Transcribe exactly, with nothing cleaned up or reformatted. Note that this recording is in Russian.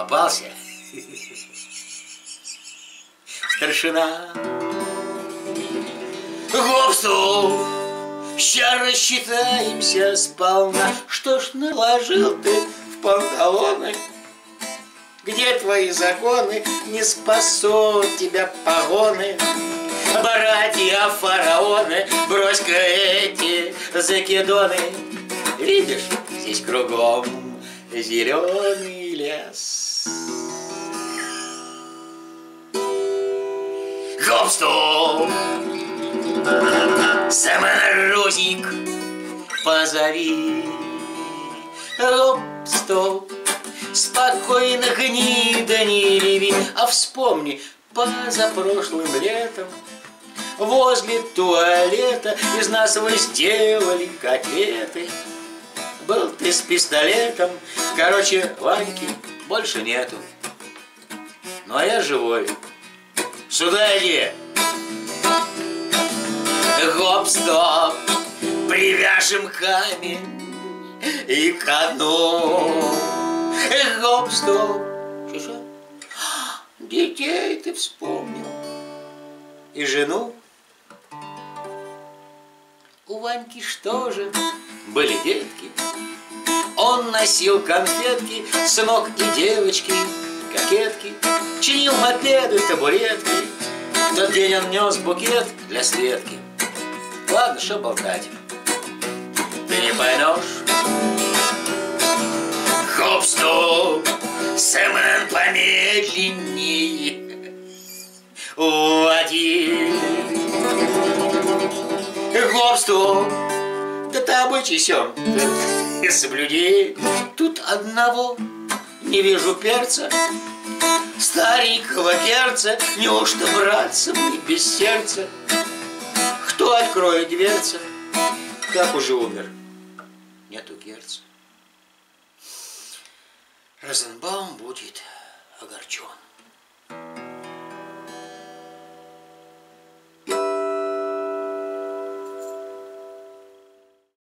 Попался. Старшина. Гоп-стоп, ща рассчитаемся сполна. Что ж наложил ты в панталоны? Где твои законы? Не спасут тебя погоны. Братья фараоны, брось-ка эти закидоны. Видишь, здесь кругом зеленый лес. Гоп-стоп, самонародник, позови. Гоп-стоп, спокойно гнида не реви. А вспомни, позапрошлым летом возле туалета из нас вы сделали котлеты. Был ты с пистолетом. Короче, Ваньки больше нету. Ну а я живой. Сюда иди. Гоп-стоп, привяжем камень и ко дну. Гоп-стоп. Что-что? Детей ты вспомнил. И жену. У Ваньки что же? Были детки. Он носил конфетки, сынок и девочки, кокетки, чинил мопеды, табуретки. В тот день он нес букет для Светки. Ладно, что болтать, ты не поймешь. Гоп-стоп, Сэмэн, помедленней. Один. Гоп-стоп, да ты обычай сём, соблюдей. Тут одного не вижу перца, старенького перца. Неужто, братцы, мне без сердца? Кто откроет дверца? Как уже умер, нету герца. Розенбаум будет огорчен.